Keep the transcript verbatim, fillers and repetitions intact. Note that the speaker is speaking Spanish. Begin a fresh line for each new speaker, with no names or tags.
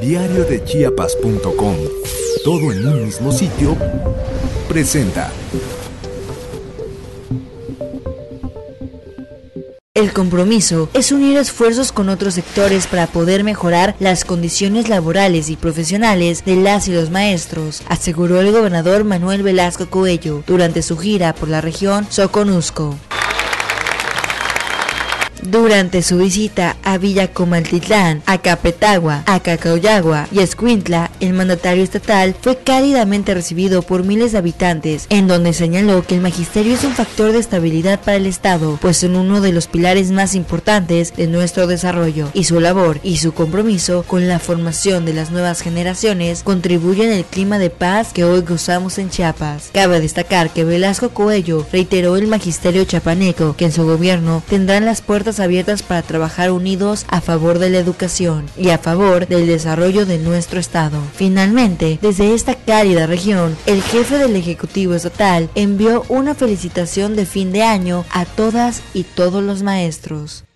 Diario de Chiapas punto com, todo en un mismo sitio, presenta.
El compromiso es unir esfuerzos con otros sectores para poder mejorar las condiciones laborales y profesionales de las y los maestros, aseguró el gobernador Manuel Velasco Coello durante su gira por la región Soconusco. Durante su visita a Villa Comaltitlán, Acapetagua, Acacauyagua y Escuintla, el mandatario estatal fue cálidamente recibido por miles de habitantes, en donde señaló que el magisterio es un factor de estabilidad para el Estado, pues son uno de los pilares más importantes de nuestro desarrollo, y su labor y su compromiso con la formación de las nuevas generaciones contribuyen al clima de paz que hoy gozamos en Chiapas. Cabe destacar que Velasco Coello reiteró el magisterio chiapaneco que en su gobierno tendrán las puertas abiertas para trabajar unidos a favor de la educación y a favor del desarrollo de nuestro estado. Finalmente, desde esta cálida región, el jefe del Ejecutivo Estatal envió una felicitación de fin de año a todas y todos los maestros.